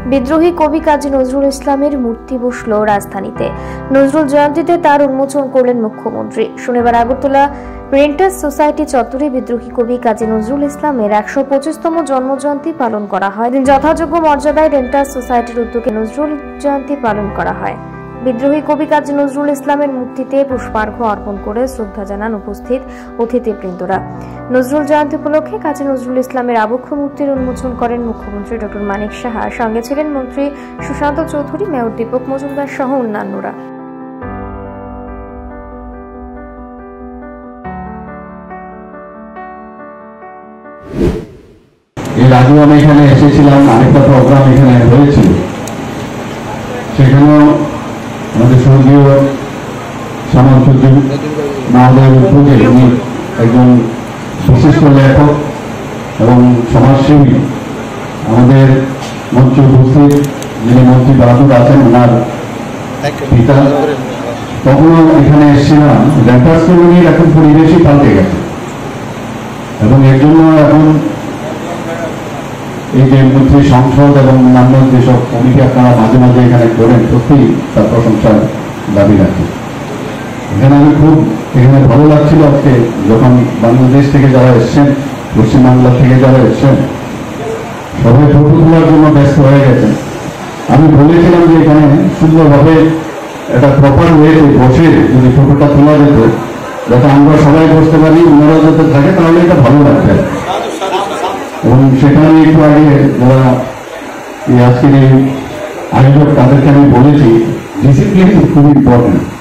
বিদ্রোহী কবি কাজী নজরুল ইসলামের মূর্তি বসল রাজধানীতে। নজরুল জয়ন্তীতে তার উন্মোচন করলেন মুখ্যমন্ত্রী। শনিবার আগরতলা রেন্টার্স সোসাইটি চত্বরে বিদ্রোহী কবি কাজী নজরুল ইসলামের ১২৫তম জন্মজয়ন্তী পালন করা হয়। যথাযোগ্য মর্যাদায় রেন্টার্স সোসাইটির উদ্যোগে নজরুল জয়ন্তী পালন করা হয়। বিদ্রোহী কবি কাজী নজরুল ইসলামের মূর্তিতে পুষ্পার্ঘ্য অর্পণ করে শ্রদ্ধা জানান উপস্থিত অতিথিবৃন্দরা। নজরুল জয়ন্তী উপলক্ষে কাজী নজরুল ইসলামের আবক্ষ মূর্তির উন্মোচন করেন মুখ্যমন্ত্রী ডক্টর মানিক সাহা। সঙ্গে ছিলেন মন্ত্রী সুশান্ত চৌধুরী, মেয়র দীপক মজুমদার সহ অন্যান্যরা। এর আগেও আমি এখানে এসেছিলাম, আরেকটা প্রোগ্রাম এখানে হয়েছিল, সেখানেও আমাদের স্বর্গীয় শ্যামল চৌধুরী মহোদয়ের উদ্যোগে উনি একজন বিশিষ্ট লেখক এবং সমাজসেবী, আমাদের মঞ্চে উপস্থিত যিনি মন্ত্রী বাহাদুর আছেন ওনার পিতা, তখনও এখানে এসেছিলাম। রেন্টার্স কলোনির এখন পরিবেশই পাল্টে গেছে এবং এর জন্য এখন এই যে মন্ত্রী সংসদ এবং অন্যান্য যেসব কমিটি আপনারা মাঝে মাঝে এখানে করেন, সত্যি তার প্রশংসার দাবি রাখি। এখানে আমি খুব ভালো লাগছিল আজকে যখন বাংলাদেশ থেকে যারা এসছেন, পশ্চিমবাংলা থেকে যারা এসছেন, সবাই ফটো তোলার জন্য ব্যস্ত হয়ে গেছেন। আমি বলেছিলাম যে এখানে সুন্দরভাবে একটা প্রপার ওয়েতে বসে যদি ফটোটা তোলা যেত, যাতে আমরা সবাই বসতে পারি, ওনারা যাতে থাকে, তাহলে এটা ভালো লাগবে। এবং সেখানে একটু আগে যারা আজকের এই আয়োজক তাদেরকে আমি বলেছি ডিসিপ্লিন খুব ইম্পর্টেন্ট।